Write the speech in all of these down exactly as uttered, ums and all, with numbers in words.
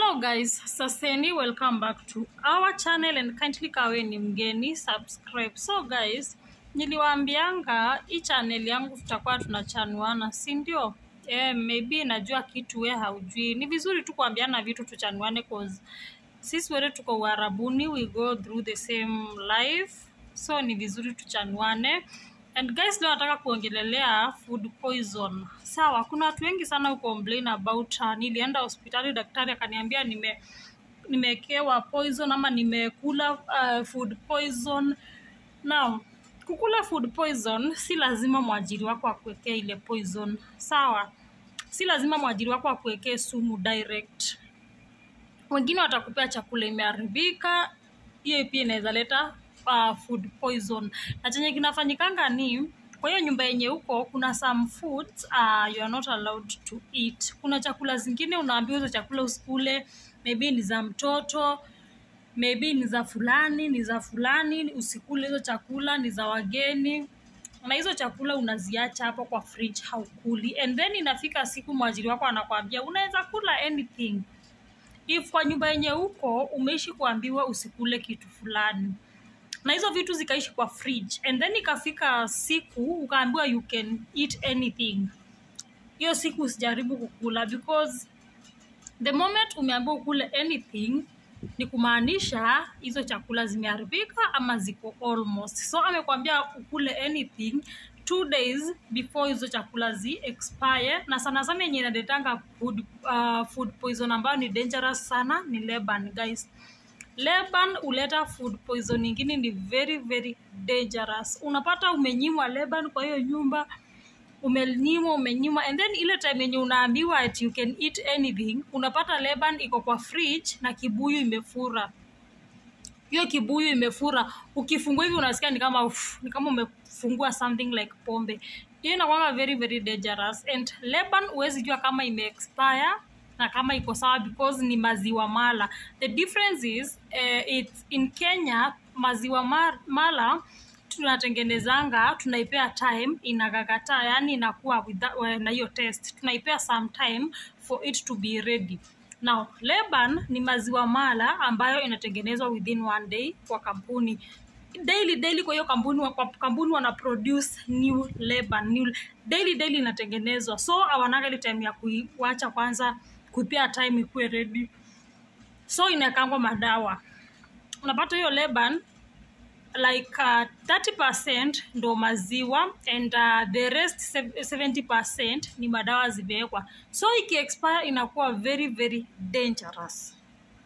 Hello guys, Saseni, welcome back to our channel and kindly kawe ni mgeni subscribe. So guys, niliwaambianga hii channel yangu tutakuwa tunachanuana, si ndio? Eh, maybe najua kitu wewe haujui. Ni vizuri tu kuambiana vitu tuchanuane cause sisi wote tuko Uarabuni, we go through the same life. So ni vizuri tuchanuane. And guys, leo nataka kuongelelea food poison. Sawa, kuna watu wengi sana who complain about uh, nilienda hospitali daktari akaniambia nime nimekewa poison ama nimekula uh, food poison. Now, kukula food poison si lazima mwajiri wako akuwekee ile poison. Sawa? Si lazima mwajiri wako akuwekee sumu direct. Wengine watakupea chakula imeharibika, hiyo pia inaweza leta uh, food poison. Na chenye kinafanyikanga ni kwa hiyo nyumba yenye huko kuna some foods uh, you are not allowed to eat. Kuna chakula zingine unaambiwa hizo chakula usikule, maybe ni za mtoto, maybe ni za fulani, ni za fulani, usikule hizo chakula, ni za wageni. Na hizo chakula unaziacha hapo kwa fridge haukuli. And then inafika siku mwajiri wako anakuambia unaweza kula anything. If kwa nyumba yenye huko umeishi kuambiwa usikule kitu fulani, na hizo vitu zikaishi kwa fridge, and then ikafika siku ukaambiwa you can eat anything, hiyo siku usijaribu kukula, because the moment umeambiwa ukule anything ni kumaanisha hizo chakula zimeharibika ama ziko almost. So amekwambia ukule anything two days before hizo chakula zi expire. Na sana sana yenye inadetanga food, uh, food poison ambayo ni dangerous sana ni Leban guys. Leban uleta food poison nyingine ni very very dangerous. Unapata umenyimwa Leban kwa hiyo nyumba, umenyimwa umenyimwa, and then ile time yenye unaambiwa that you can eat anything, unapata Leban iko kwa fridge na kibuyu imefura. Hiyo kibuyu imefura, ukifungua hivi unasikia ni kama uff, ni kama umefungua something like pombe. Hiyo inakuwa very very dangerous. And Leban huwezi jua kama ime expire na kama iko sawa because ni maziwa mala. The difference is uh, it's in Kenya maziwa mala tunatengenezanga, tunaipea time inagagata, yani inakuwa with that, uh, na hiyo test tunaipea some time for it to be ready. Now, Leban ni maziwa mala ambayo inatengenezwa within one day kwa kampuni. Daily daily kwa hiyo kampuni kwa kampuni wana produce new Leban, new daily daily inatengenezwa. So hawananga ile time ya kuiacha kwanza kuipea time ikuwe ready. So inakangwa madawa. Unapata hiyo Leban like uh, thirty percent ndo maziwa and uh, the rest seventy percent ni madawa zimewekwa. So iki expire inakuwa very very dangerous.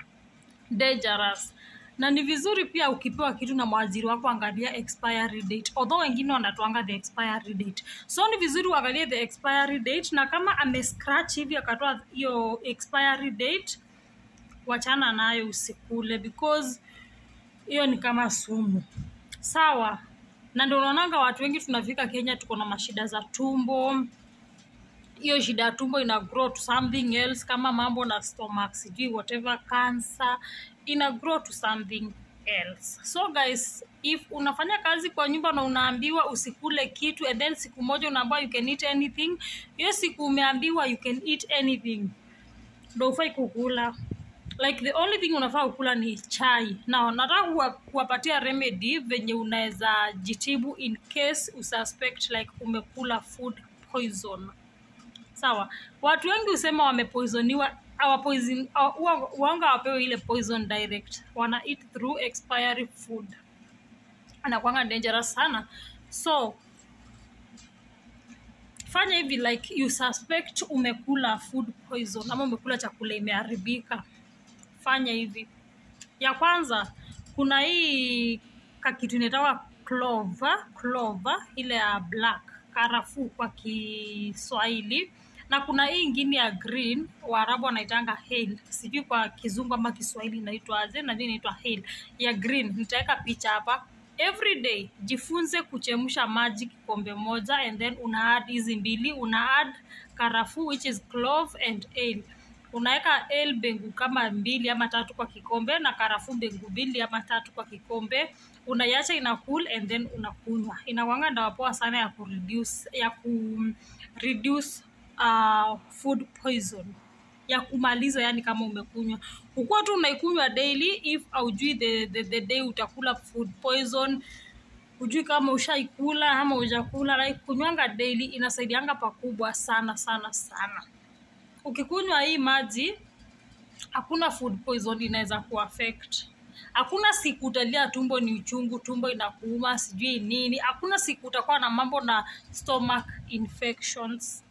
Dangerous. Na ni vizuri pia ukipewa kitu na mwajiri wako angalia expiry date. Although wengine wanatuanga the expiry date. So ni vizuri uangalie the expiry date, na kama ame scratch hivi akatoa hiyo expiry date, wachana nayo usikule because hiyo ni kama sumu. Sawa? Na ndio unaonanga watu wengi tunafika Kenya tuko na mashida za tumbo. Hiyo shida ya tumbo ina grow to something else kama mambo na stomach, sijui whatever, cancer, ina grow to something else. So guys, if unafanya kazi kwa nyumba na unaambiwa usikule kitu and then siku moja unaambiwa you can eat anything, hiyo siku umeambiwa you can eat anything, ndio ufai kukula. Like the only thing unafaa kukula ni chai. Now nataka kuwapatia remedy venye unaweza jitibu in case ususpect like umekula food poison. Sawa, watu wengi usema wamepoisoniwa, awa poison wanga wapewe ile poison direct, wana eat through expiry food, anakuanga dangerous sana. So fanya hivi, like you suspect umekula food poison ama umekula chakula imeharibika, fanya hivi. Ya kwanza, kuna hii kakitu inaitwa clover, clover ile ya black, karafuu kwa Kiswahili, na kuna hii ingine ya green, Waarabu wanaitanga hale, sijui kwa Kizungu ama Kiswahili inaitwa aje, na nini inaitwa hale ya green. Nitaweka picha hapa. Every day jifunze kuchemsha maji kikombe moja, and then una add hizi mbili, una add karafuu which is clove and hale. Unaweka hale bengu kama mbili ama tatu kwa kikombe na karafuu bengu mbili ama tatu kwa kikombe. Unaiacha ina cool and then unakunywa. Inakuanga dawa poa sana ya ku reduce ya ku reduce uh, food poison. ya kumaliza, yani kama umekunywa. Ukua tu unaikunywa daily, if aujui the, the, the day utakula food poison, ujui kama ushaikula ama hujakula, like kunywanga daily inasaidianga pakubwa sana sana sana. Ukikunywa hii maji, hakuna food poison inaweza kuaffect. Hakuna siku utalia tumbo ni uchungu, tumbo inakuuma, sijui nini. Hakuna siku utakuwa na mambo na stomach infections.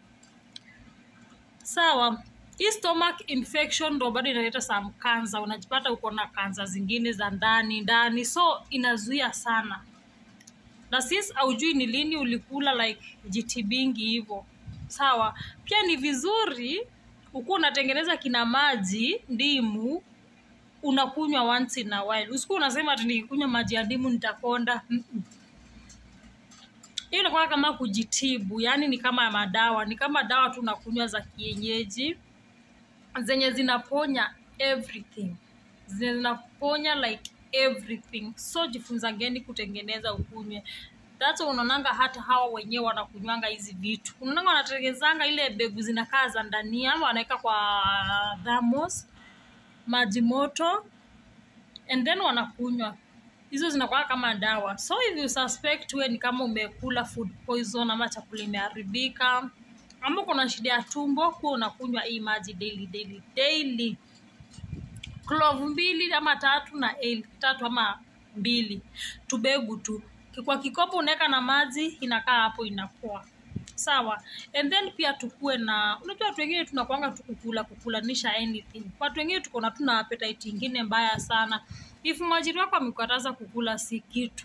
Sawa, hii stomach infection ndo bado inaleta some cancer. Unajipata uko na cancer zingine za ndani ndani, so inazuia sana. Na since haujui ni lini ulikula like G T bingi hivyo. Sawa, pia ni vizuri uko unatengeneza kina maji ndimu unakunywa once in a while. Usiku unasema ati nikikunywa maji ya ndimu nitakonda. Mm -mm. Hiyo inakuwa kama kujitibu, yani ni kama madawa, ni kama dawa tu unakunywa za kienyeji zenye zinaponya everything. Zenye zinaponya like everything. So jifunza ngeni kutengeneza ukunywe. That's why unaonanga hata hawa wenyewe wanakunywanga hizi vitu. Unaonanga wanatengenezanga ile mbegu zinakaa za ndani ama wanaweka kwa thermos maji moto and then wanakunywa. Hizo zinakuwa kama dawa. So if you suspect we ni kama umekula food poison ama chakula imeharibika ama kuna shida ya tumbo, kwa unakunywa hii maji daily daily daily. Clove mbili ama tatu na ale tatu ama mbili. Tubegu tu. Kwa kikopo unaweka na maji inakaa hapo inapoa. Sawa. And then pia tukue na, unajua watu wengine tunakuanga tukukula kukulanisha anything. Watu wengine tuko na tuna appetite nyingine mbaya sana. If mwajiri wako amekataza kukula si kitu.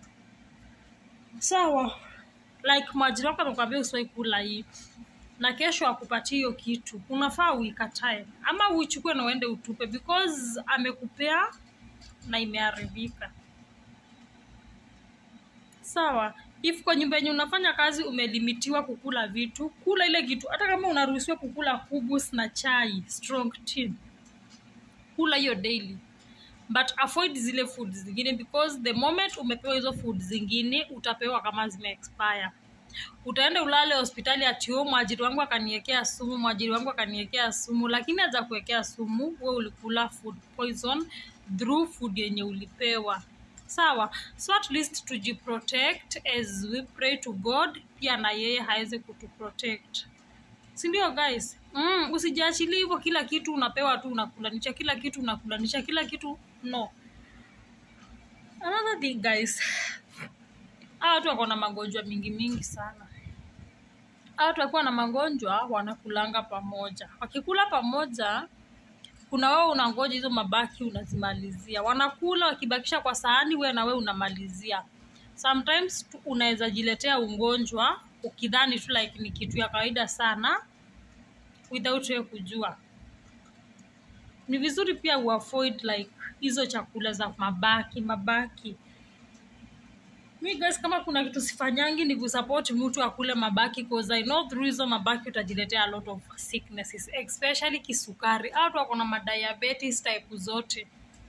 Sawa. Like mwajiri wako amekwambia usiwahi kula hii, na kesho akupatie hiyo kitu, unafaa uikatae ama uichukue na uende utupe because amekupea na imeharibika. Sawa. If kwa nyumba yenye unafanya kazi umelimitiwa kukula vitu, kula ile kitu. Hata kama unaruhusiwa kukula kubus na chai, strong tea, kula hiyo daily. But avoid zile food zingine because the moment umepewa hizo food zingine utapewa kama zime expire. Utaenda ulale hospitali ati oh, mwajiri wangu akaniwekea sumu, mwajiri wangu akaniwekea sumu, lakini haja kuwekea sumu, wewe ulikula food poison through food yenye ulipewa. Sawa. So at least tujiprotect as we pray to God, pia na yeye haweze kutuprotect. Si ndio guys? Mm, usijiachilie hivyo kila kitu unapewa tu unakulanisha, kila kitu unakulanisha, kila kitu no. Another thing guys, hawa watu wako na magonjwa mingi mingi sana. Hawa watu wako na magonjwa wanakulanga pamoja. Wakikula pamoja, kuna wao unangoja hizo mabaki unazimalizia. Wanakula wakibakisha kwa sahani, wewe na wewe unamalizia. Sometimes unaweza jiletea ugonjwa ukidhani tu like ni kitu ya kawaida sana without wewe kujua. Ni vizuri pia uavoid like hizo chakula za mabaki mabaki. Mi guys, kama kuna kitu sifanyangi ni kusupport mtu akule mabaki because I know through hizo mabaki utajiletea a lot of sicknesses, especially kisukari. Watu wako na diabetes type zote.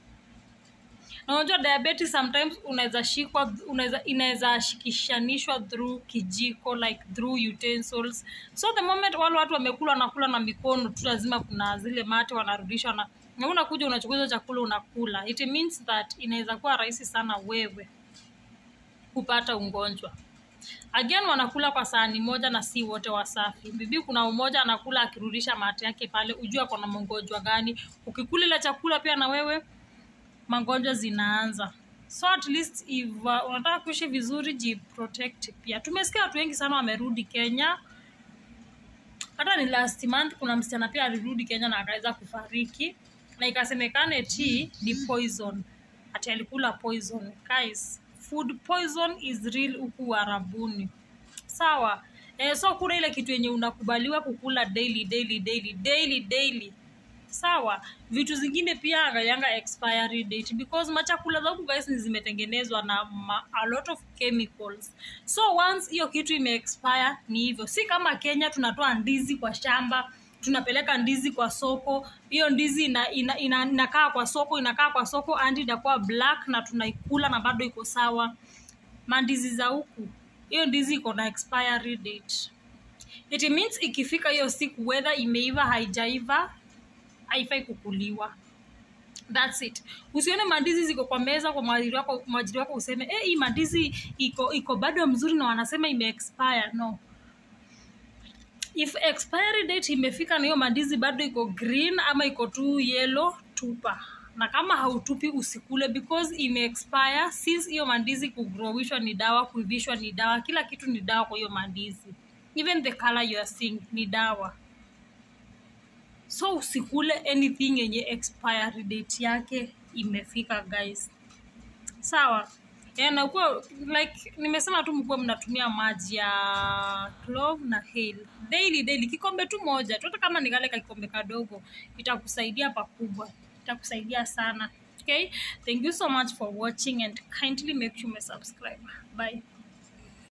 Na unajua diabetes sometimes unaweza shikwa, unaweza inaweza shikishanishwa through kijiko, like through utensils. So the moment wale watu wamekula na kula na mikono tu, lazima kuna zile mate wanarudisha na na unakuja unachukua hizo chakula unakula. It means that inaweza kuwa rahisi sana wewe kupata ugonjwa. Again, wanakula kwa sahani moja na si wote wasafi. Bibi kuna mmoja anakula akirudisha mate yake pale, ujua kuna mgonjwa gani. Ukikula ile chakula pia na wewe magonjwa zinaanza. So at least if uh, unataka kuishi vizuri, ji protect pia. Tumesikia watu wengi sana wamerudi Kenya. Hata ni last month kuna msichana pia alirudi Kenya na akaweza kufariki. Na ikasemekana eti ni poison. Ati alikula poison. Guys, food poison is real huku Arabuni. Sawa. Eh, so kula ile kitu yenye unakubaliwa kukula daily daily daily daily daily. Sawa. Vitu zingine pia angalianga expiry date because machakula za huku guys ni zimetengenezwa na ma, a lot of chemicals. So once hiyo kitu ime expire ni hivyo. Si kama Kenya tunatoa ndizi kwa shamba, tunapeleka ndizi kwa soko, hiyo ndizi ina, ina, ina, inakaa kwa soko, inakaa kwa soko and inakuwa black na tunaikula na bado iko sawa. Mandizi za huku, hiyo ndizi iko na expiry date. It means ikifika hiyo siku whether imeiva haijaiva, haifai kukuliwa. That's it. Usione mandizi ziko kwa meza kwa mwajiri wako, mwajiri wako useme eh, hii mandizi iko iko bado mzuri na wanasema ime expire. No. If expiry date imefika na hiyo mandizi bado iko green ama iko tu yellow, tupa. Na kama hautupi usikule because ime expire. Since hiyo mandizi kugrowishwa ni dawa, kuivishwa ni dawa, kila kitu ni dawa kwa hiyo mandizi. Even the color you are seeing ni dawa. So usikule anything yenye expiry date yake imefika guys. Sawa. Yeah, na uko like nimesema tu mkuwe mnatumia maji ya clove na hale. Daily daily kikombe tu moja. Hata kama ni kale kikombe kadogo itakusaidia pakubwa. Itakusaidia sana. Okay? Thank you so much for watching and kindly make sure you subscribe. Bye.